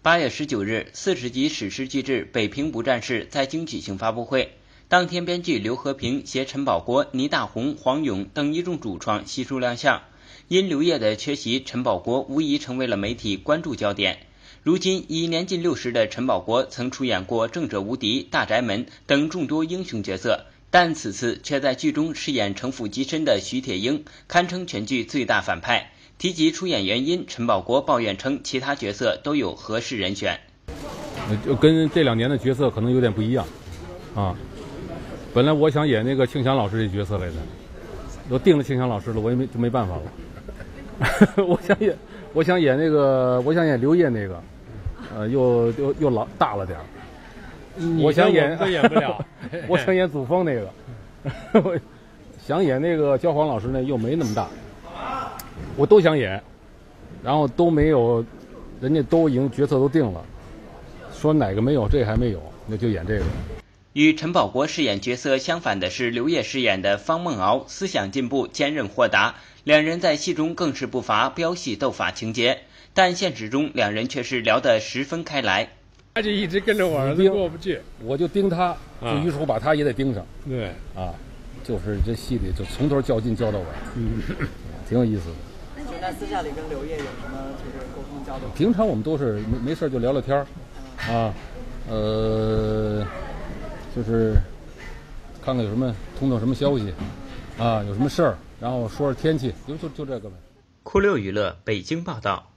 8月19日，40集史诗巨制《北平无战事》在京举行发布会。当天，编剧刘和平携陈宝国、倪大红、黄勇等一众主创悉数亮相。因刘烨的缺席，陈宝国无疑成为了媒体关注焦点。如今已年近60的陈宝国曾出演过《正者无敌》《大宅门》等众多英雄角色，但此次却在剧中饰演城府极深的徐铁鹰，堪称全剧最大反派。提及出演原因，陈宝国抱怨称其他角色都有合适人选。 就跟这2年的角色可能有点不一样啊。本来我想演那个庆祥老师这角色来的，都定了庆祥老师了，我也没办法了。我想演刘烨那个，又老大了点儿。我想演都演不了。 我想演祖峰那个，我想演那个焦黄老师呢，又没那么大。我都想演，然后都没有，人家都已经角色都定了，说哪个没有，这还没有，那就演这个。 与陈宝国饰演角色相反的是，刘烨饰演的方梦敖思想进步、坚韧豁达，两人在戏中更是不乏飙戏斗法情节，但现实中两人却是聊得十分开来。 他就一直跟着我儿子过不去， 我就盯他，就于是乎把他也得盯上。 对啊，就是这戏里就从头较劲较到尾，挺有意思的。 那您在私下里跟刘烨有什么就是沟通交流？ 平常我们都是没事就聊聊天啊，就是看看有什么通什么消息啊，有什么事儿，然后说说天气，就这个呗。 酷6娱乐北京报道。